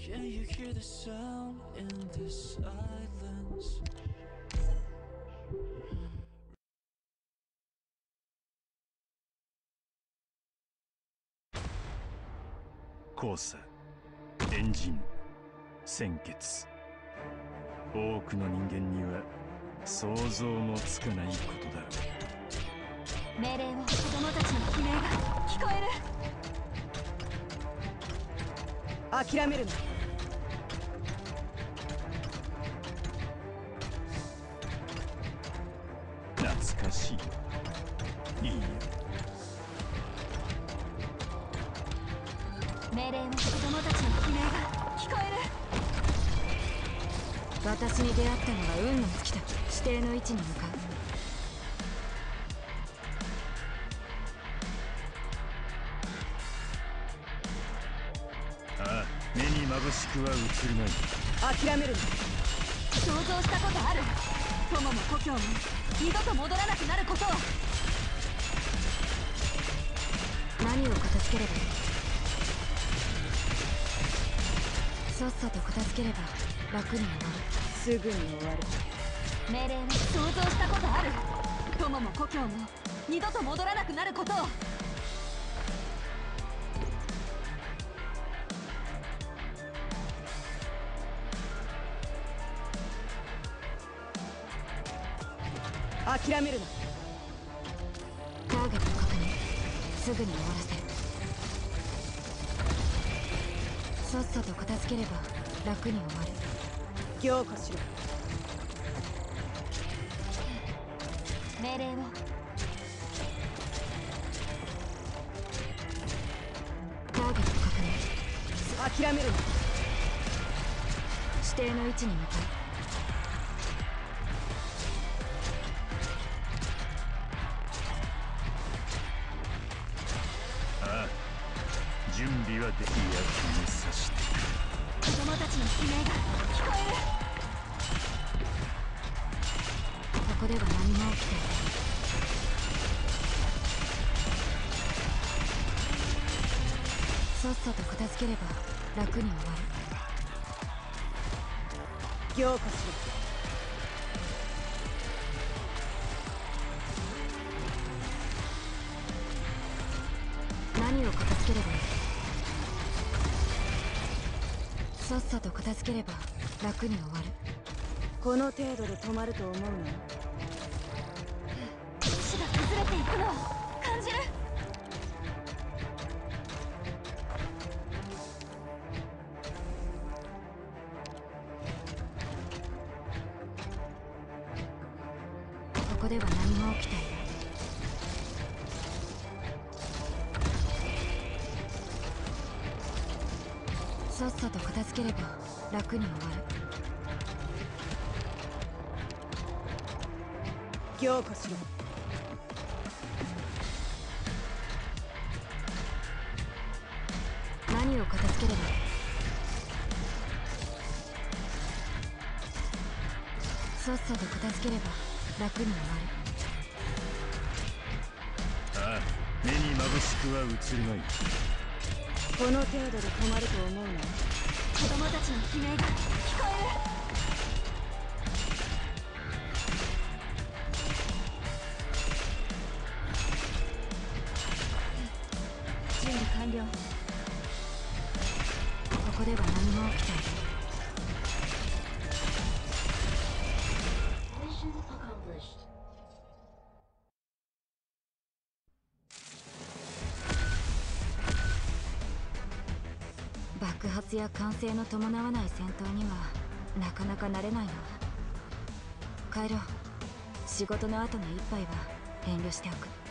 Can you hear the sound in the silence? 交差、エンジン、鮮血。多くの人間には想像もつかないことだろう。 命令を、子供たちの悲鳴が聞こえる。諦めるな。 懐かしい。いいよ。 命令を、子供たちの悲鳴が聞こえる。私に出会ったのが運の尽きた。指定の位置に向かう。 ああ、目に眩しくは映るまい。 諦めるな。想像したことある。友も故郷も二度と戻らなくなることを。何を片付ければいい。さっさと片付ければ楽に終わる。すぐに終わる。命令を、想像したことある。友も故郷も二度と戻らなくなることを。諦めるな。ターゲット確認。すぐに終わらせる。さっさと片付ければ楽に終わる。凝固しろ。命令を。ターゲット確認。諦めるな。指定の位置に向かう。 準備はでき、役にさしてくる。 子供たちの悲鳴が聞こえる。ここでは何も起きていない。さっさと片付ければ楽に終わる。凝固しろ。何を片付ければいい。さっさと片付ければ楽に終わる。この程度で止まると思うな。石が崩れていくのを感じる。ここでは何も起きていない。さっさと片付ければ楽に終わる。凝固しろ。何を片付ければいい。さっさと片付ければ楽に終わる。 ああ、目に眩しくは映るまい。 この程度で止まると思うな。子供たちの悲鳴が聞こえる。準備完了。ここでは何も起きていない。爆発や歓声の伴わない戦闘にはなかなか慣れないな。帰ろう。仕事の後の一杯は遠慮しておく。